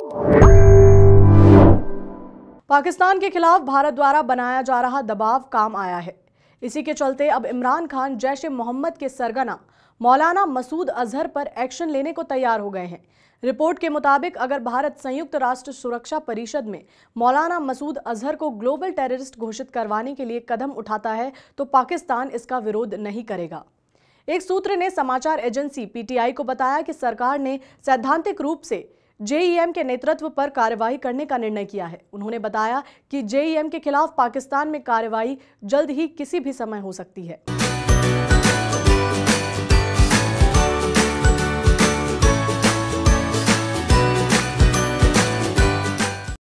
पाकिस्तान के खिलाफ भारत द्वारा बनाया जा रहा दबाव काम आया है। इसी के चलते अब इमरान खान जैश-ए-मोहम्मद के सरगना मौलाना मसूद अजहर पर एक्शन लेने को तैयार हो गए हैं। रिपोर्ट के मुताबिक अगर भारत संयुक्त राष्ट्र सुरक्षा परिषद में मौलाना मसूद अजहर को ग्लोबल टेररिस्ट घोषित करवाने के लिए कदम उठाता है तो पाकिस्तान इसका विरोध नहीं करेगा। एक सूत्र ने समाचार एजेंसी पीटीआई को बताया कि सरकार ने सैद्धांतिक रूप से जेईएम के नेतृत्व पर कार्रवाई करने का निर्णय किया है। उन्होंने बताया कि जेईएम के खिलाफ पाकिस्तान में कार्रवाई जल्द ही किसी भी समय हो सकती है।